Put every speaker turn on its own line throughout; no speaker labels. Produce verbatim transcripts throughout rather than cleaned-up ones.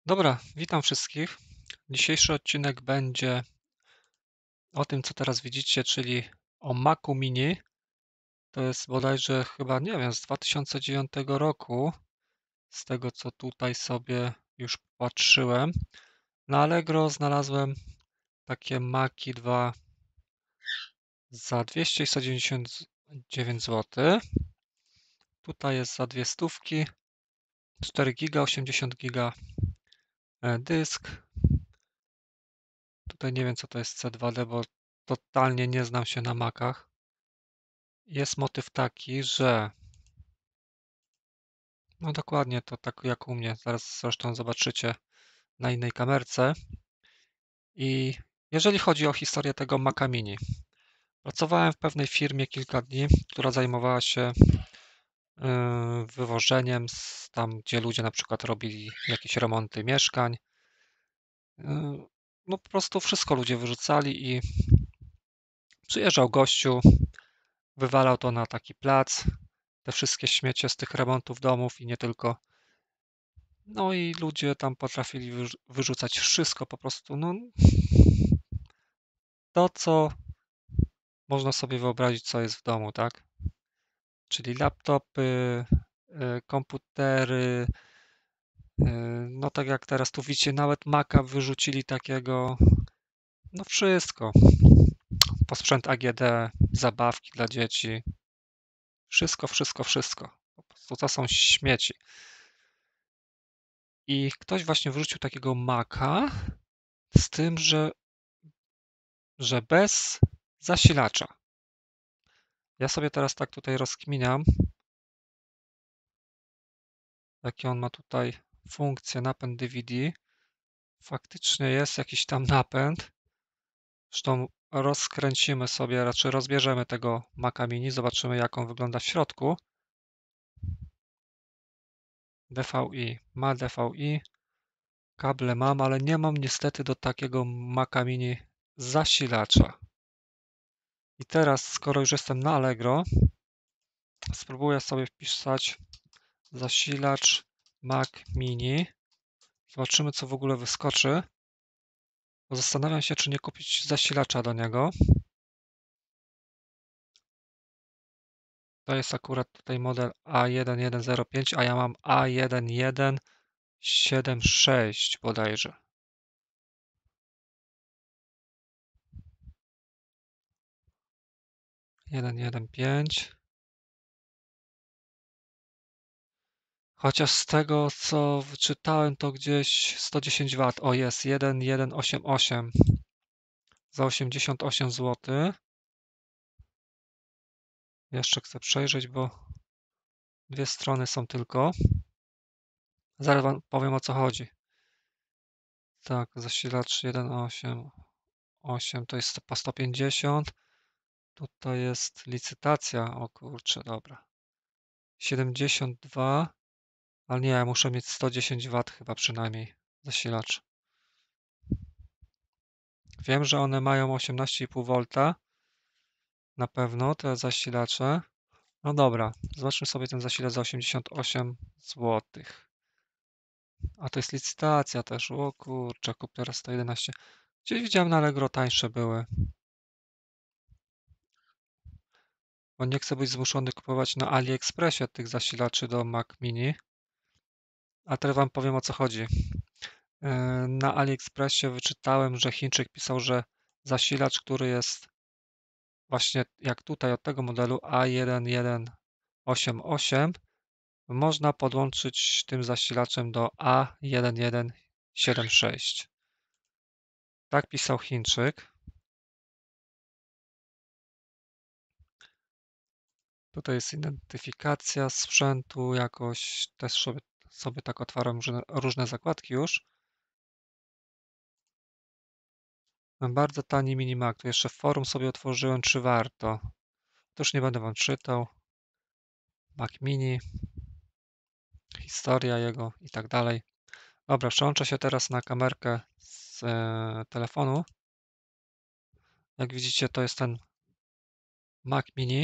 Dobra, witam wszystkich. Dzisiejszy odcinek będzie o tym, co teraz widzicie, czyli o Macu Mini. To jest bodajże chyba, nie wiem, z dwa tysiące dziewiątego roku, z tego co tutaj sobie już patrzyłem. Na Allegro znalazłem takie Maki dwa za dwieście i sto dziewięćdziesiąt dziewięć złotych. Tutaj jest za dwie stówki, cztery giga, osiemdziesiąt giga e, dysk. Tutaj nie wiem, co to jest C dwa D, bo totalnie nie znam się na Macach. Jest motyw taki, że no dokładnie to tak jak u mnie, zaraz zresztą zobaczycie na innej kamerce. I jeżeli chodzi o historię tego Maca Mini, pracowałem w pewnej firmie kilka dni, która zajmowała się yy, wywożeniem z tam, gdzie ludzie na przykład robili jakieś remonty mieszkań. Yy, No po prostu wszystko ludzie wyrzucali i przyjeżdżał gościu, wywalał to na taki plac, te wszystkie śmiecie z tych remontów domów i nie tylko. No i ludzie tam potrafili wyrzu- wyrzucać wszystko po prostu, no to, co można sobie wyobrazić, co jest w domu, tak? Czyli laptopy, y, komputery, y, no tak jak teraz tu widzicie, nawet Maca wyrzucili takiego, no wszystko. Posprzęt A G D, zabawki dla dzieci, wszystko, wszystko, wszystko. Po prostu to są śmieci. I ktoś właśnie wrzucił takiego Maca z tym, że, że bez zasilacza. Ja sobie teraz tak tutaj rozkminiam, jakie on ma tutaj funkcje, napęd D V D. Faktycznie jest jakiś tam napęd. Zresztą rozkręcimy sobie, raczej rozbierzemy tego Maca Mini, zobaczymy jak on wygląda w środku. D V I. Ma D V I. Kable mam, ale nie mam niestety do takiego Maca Mini zasilacza. I teraz, skoro już jestem na Allegro, spróbuję sobie wpisać zasilacz Mac Mini. Zobaczymy, co w ogóle wyskoczy. Bo zastanawiam się, czy nie kupić zasilacza do niego. To jest akurat tutaj model A jeden jeden zero pięć, a ja mam A jeden jeden siedem sześć bodajże. jeden jeden pięć. Chociaż z tego, co wyczytałem, to gdzieś sto dziesięć watów. O, jest jeden jeden osiem osiem za osiemdziesiąt osiem złotych. Jeszcze chcę przejrzeć, bo dwie strony są tylko. Zaraz wam powiem, o co chodzi. Tak, zasilacz jeden osiem osiem to jest po sto pięćdziesiąt. Tutaj jest licytacja. O kurczę, dobra. siedemdziesiąt dwa, ale nie, ja muszę mieć sto dziesięć watów chyba przynajmniej zasilacz. Wiem, że one mają osiemnaście i pół V na pewno, te zasilacze. No dobra, zobaczmy sobie ten zasilacz za osiemdziesiąt osiem złotych. A to jest licytacja też. O kurczę, kup teraz sto jedenaście. Gdzieś widziałem na Allegro tańsze były. Bo nie chcę być zmuszony kupować na AliExpressie tych zasilaczy do Mac Mini. A teraz wam powiem, o co chodzi. Na AliExpressie wyczytałem, że Chińczyk pisał, że zasilacz, który jest właśnie jak tutaj od tego modelu A jeden jeden osiem osiem, można podłączyć tym zasilaczem do A jeden jeden siedem sześć. Tak pisał Chińczyk. Tutaj jest identyfikacja sprzętu, jakoś też sobie, sobie tak otwarłem różne, różne zakładki już. Bardzo tani Minimac. Tu jeszcze w forum sobie otworzyłem, czy warto. To już nie będę wam czytał. Mac Mini, historia jego i tak dalej. Dobra, przełączę się teraz na kamerkę z e, telefonu. Jak widzicie, to jest ten Mac Mini.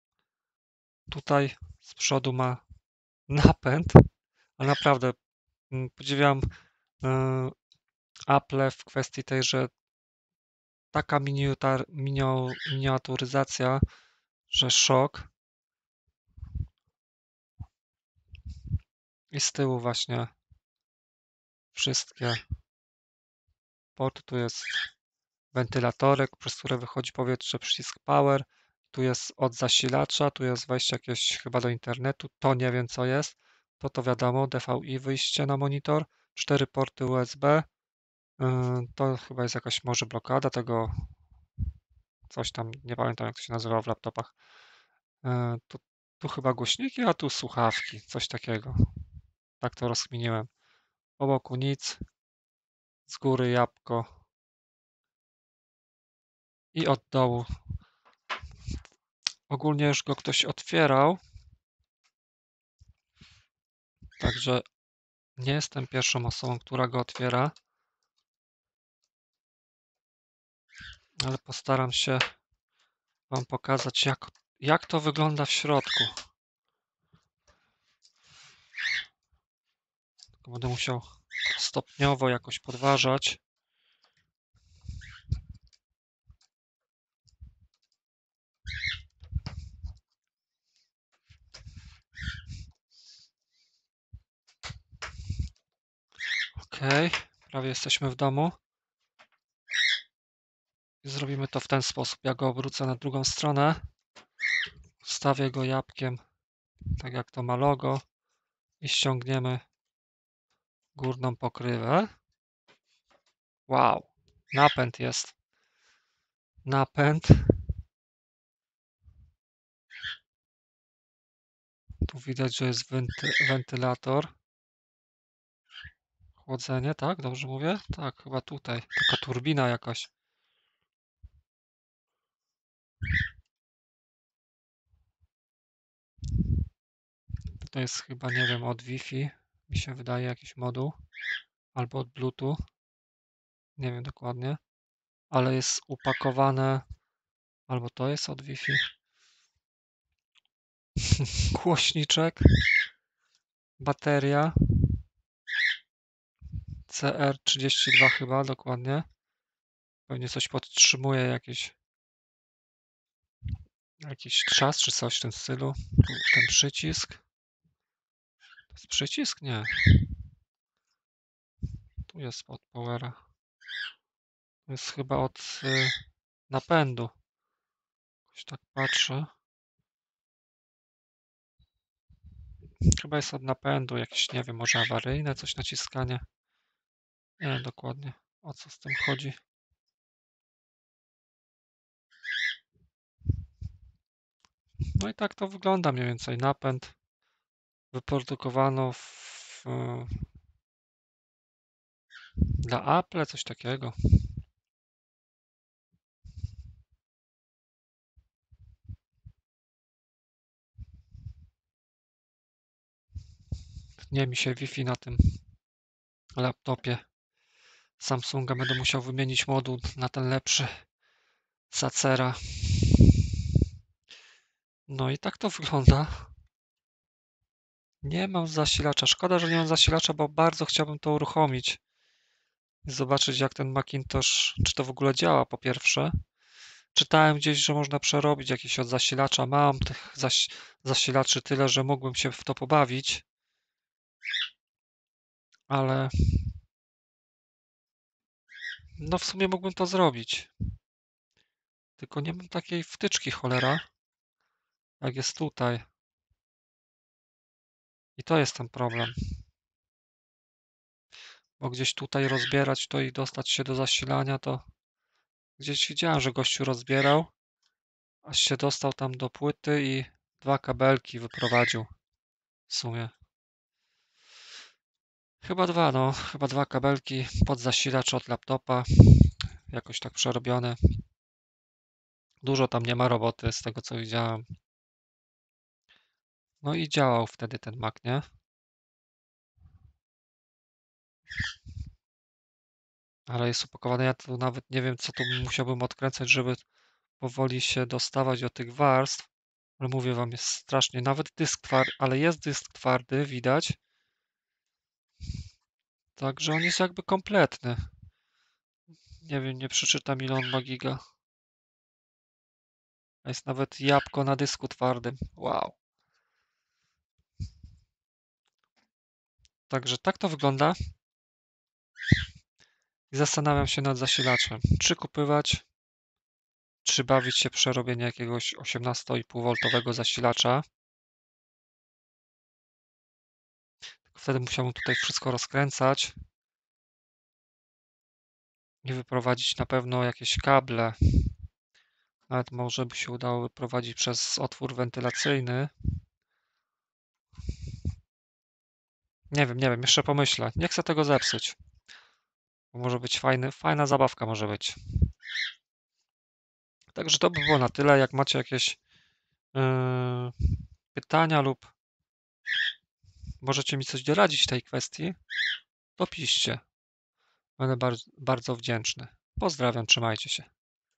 Tutaj z przodu ma napęd, ale naprawdę mm, podziwiam y, Apple w kwestii tej, że taka miniutar, minio, miniaturyzacja, że szok. I z tyłu właśnie wszystkie porty. Tu jest wentylatorek, przez które wychodzi powietrze, przycisk power. Tu jest od zasilacza, tu jest wejście jakieś chyba do internetu. To nie wiem co jest. To to wiadomo, D V I wyjście na monitor. Cztery porty U S B. Yy, To chyba jest jakaś może blokada tego, coś tam, nie pamiętam jak to się nazywa w laptopach. Yy, Tu, tu chyba głośniki, a tu słuchawki, coś takiego. Tak to rozkminiłem. Po boku nic, z góry jabłko i od dołu. Ogólnie już go ktoś otwierał, także nie jestem pierwszą osobą, która go otwiera, ale postaram się Wam pokazać, jak, jak to wygląda w środku. Tylko będę musiał stopniowo jakoś podważać. Ok, prawie jesteśmy w domu. I zrobimy to w ten sposób. Ja go obrócę na drugą stronę. Wstawię go jabłkiem, tak jak to ma logo. I ściągniemy górną pokrywę. Wow, napęd jest. Napęd. Tu widać, że jest wenty wentylator. Chłodzenie, tak? Dobrze mówię? Tak, chyba tutaj. Taka turbina jakaś. To jest chyba, nie wiem, od Wi-Fi. Mi się wydaje jakiś moduł. Albo od Bluetooth. Nie wiem dokładnie. Ale jest upakowane. Albo to jest od Wi-Fi. Głośniczek. Bateria. C R trzydzieści dwa chyba, dokładnie. Pewnie coś podtrzymuje, jakiś jakiś czas czy coś w tym stylu. Tu ten przycisk. To jest przycisk? Nie. Tu jest od powera. To jest chyba od y, napędu. Jakoś tak patrzę. Chyba jest od napędu, jakieś, nie wiem, może awaryjne, coś naciskanie. Nie wiem dokładnie, o co z tym chodzi. No i tak to wygląda mniej więcej. Napęd wyprodukowano w, dla Apple, coś takiego. Tnie mi się Wi-Fi na tym laptopie Samsunga. Będę musiał wymienić moduł na ten lepszy z Acera. No i tak to wygląda. Nie mam zasilacza. Szkoda, że nie mam zasilacza, bo bardzo chciałbym to uruchomić. I zobaczyć, jak ten Macintosh, czy to w ogóle działa, po pierwsze. Czytałem gdzieś, że można przerobić jakiś od zasilacza. Mam tych zaś zasilaczy tyle, że mógłbym się w to pobawić. Ale no w sumie mógłbym to zrobić. Tylko nie mam takiej wtyczki, cholera, jak jest tutaj. I to jest ten problem. Bo gdzieś tutaj rozbierać to i dostać się do zasilania, to gdzieś widziałem, że gościu rozbierał, aż się dostał tam do płyty i dwa kabelki wyprowadził w sumie. Chyba dwa, no. Chyba dwa kabelki pod zasilacz od laptopa. Jakoś tak przerobione. Dużo tam nie ma roboty z tego co widziałem. No i działał wtedy ten Mac, nie? Ale jest opakowany. Ja tu nawet nie wiem, co tu musiałbym odkręcać, żeby powoli się dostawać do tych warstw. Ale mówię wam, jest strasznie. Nawet dysk twardy, ale jest dysk twardy, widać. Także on jest jakby kompletny. Nie wiem, nie przeczytam ile on ma giga. A jest nawet jabłko na dysku twardym. Wow. Także tak to wygląda. I zastanawiam się nad zasilaczem. Czy kupywać, czy bawić się przerobienie jakiegoś osiemnaście i pół woltowego zasilacza. Tylko wtedy musiałbym tutaj wszystko rozkręcać i wyprowadzić na pewno jakieś kable. Nawet może by się udało wyprowadzić przez otwór wentylacyjny. Nie wiem, nie wiem, jeszcze pomyślę. Nie chcę tego zepsuć. Bo może być fajny, fajna zabawka może być. Także to by było na tyle. Jak macie jakieś yy, pytania lub możecie mi coś doradzić w tej kwestii, to piszcie. Będę bardzo, bardzo wdzięczny. Pozdrawiam, trzymajcie się.